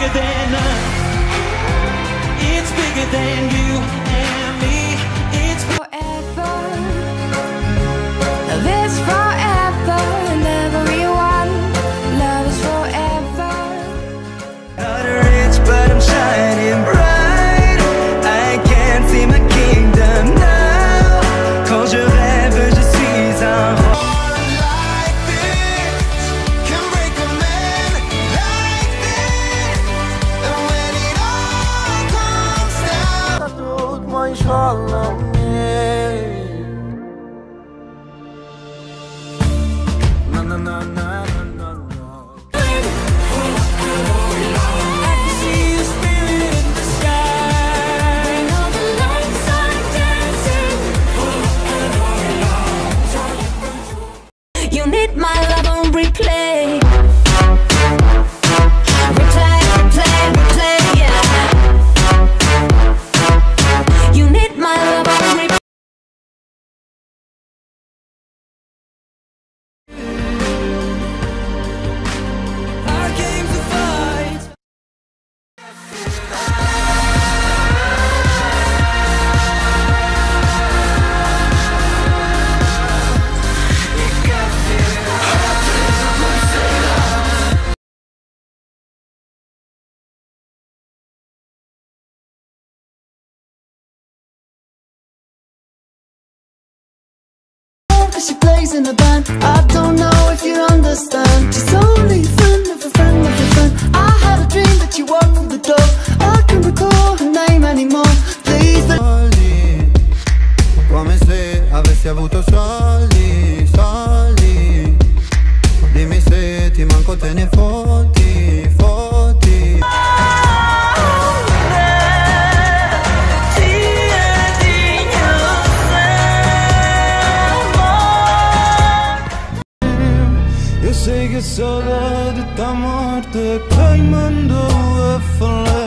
bigger than us. It's bigger than you and me. It's forever. Love is forever, and everyone. Love is forever. Not rich, but I'm shining bright. I can't see my kingdom now. Quand je rêve, je suis un roi. Like this can break a man like this. And when it all comes down, Tot ma inshallah. Na na na na na na. You need my love on replay. Replay, replay, replay, yeah. You need my love on replay. I came to fight. She plays in a band. I don't know if you understand. She's only a friend of a friend of a friend. I had a dream that you walked through the door. I can't recall her name anymore. Please Soldi, come se avessi avuto soldi, soldi. Dimmi se ti manco te ne fotti, fotti. Io sei che so di tua morte, poi mando a fallire.